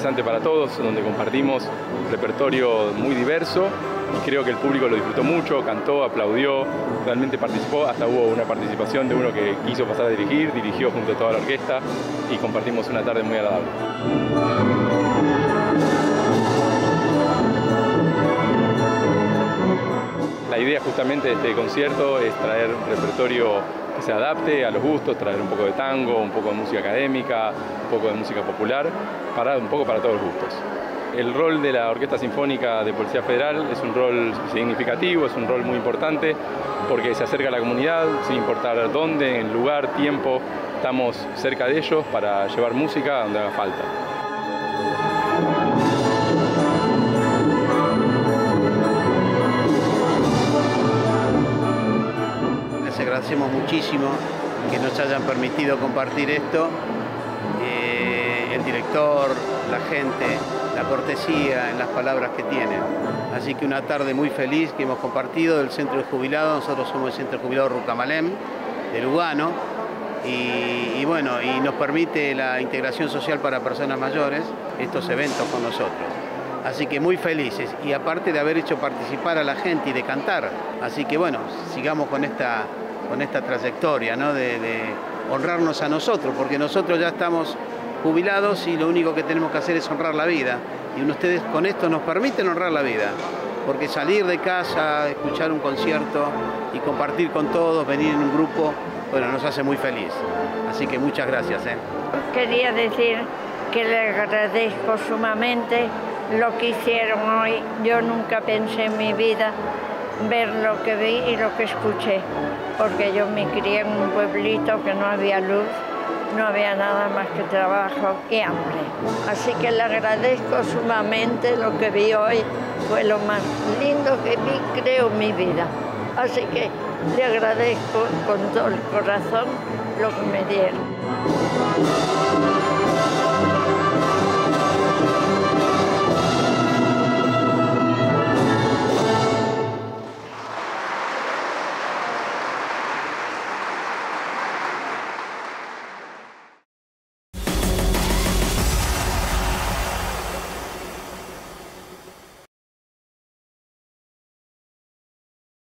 interesante para todos, donde compartimos repertorio muy diverso y creo que el público lo disfrutó mucho, cantó, aplaudió, realmente participó, hasta hubo una participación de uno que quiso pasar a dirigir, dirigió junto a toda la orquesta y compartimos una tarde muy agradable. La idea justamente de este concierto es traer un repertorio que se adapte a los gustos, traer un poco de tango, un poco de música académica, un poco de música popular, un poco para todos los gustos. El rol de la Orquesta Sinfónica de Policía Federal es un rol significativo, es un rol muy importante porque se acerca a la comunidad sin importar dónde, en lugar, tiempo, estamos cerca de ellos para llevar música donde haga falta. Les agradecemos muchísimo que nos hayan permitido compartir esto. El director, la gente, la cortesía en las palabras que tienen. Así que una tarde muy feliz que hemos compartido del Centro de Jubilados. Nosotros somos el Centro de Jubilados Rucamalem, de Lugano, y bueno, y nos permite la integración social para personas mayores, estos eventos con nosotros. Así que muy felices, y aparte de haber hecho participar a la gente y de cantar. Así que bueno, sigamos con esta trayectoria, ¿no? de honrarnos a nosotros, porque nosotros ya estamos jubilados y lo único que tenemos que hacer es honrar la vida. Y ustedes con esto nos permiten honrar la vida, porque salir de casa, escuchar un concierto y compartir con todos, venir en un grupo, bueno, nos hace muy feliz. Así que muchas gracias. Quería decir que le agradezco sumamente lo que hicieron hoy. Yo nunca pensé en mi vida ver lo que vi y lo que escuché, porque yo me crié en un pueblito que no había luz, no había nada más que trabajo y hambre. Así que le agradezco sumamente lo que vi hoy. Fue lo más lindo que vi, creo, en mi vida. Así que le agradezco con todo el corazón lo que me dieron.